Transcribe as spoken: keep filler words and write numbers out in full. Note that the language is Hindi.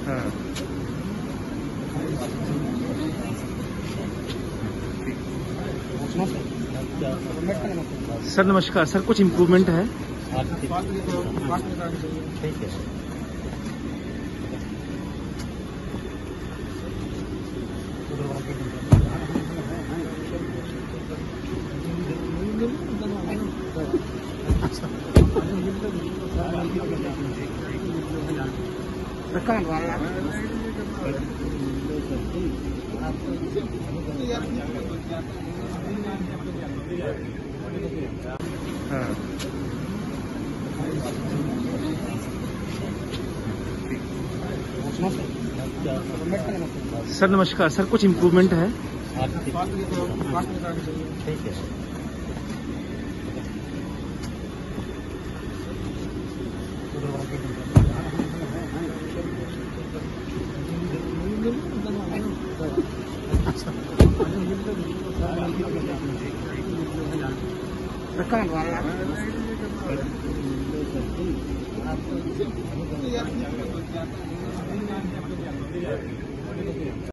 हाँ। सर नमस्कार सर, कुछ इम्प्रूवमेंट है? ठीक है। हाँ। सर नमस्कार सर, कुछ इम्प्रूवमेंट है? ठीक है। रखा